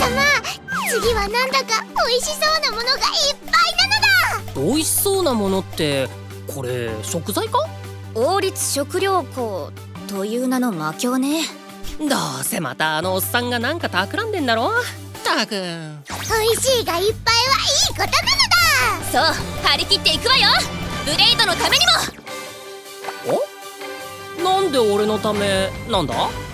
次はなんだか美味しそうなものがいっぱいなのだ。 美味しそうなものってこれ食材か？ 王立食料庫という名の魔境ね。 どうせまたあのおっさんがなんか企んでんだろ。たくん。 美味しいがいっぱいはいいことなのだ。 そう、張り切っていくわよ、ブレイドのためにも。 お？なんで俺のためなんだ？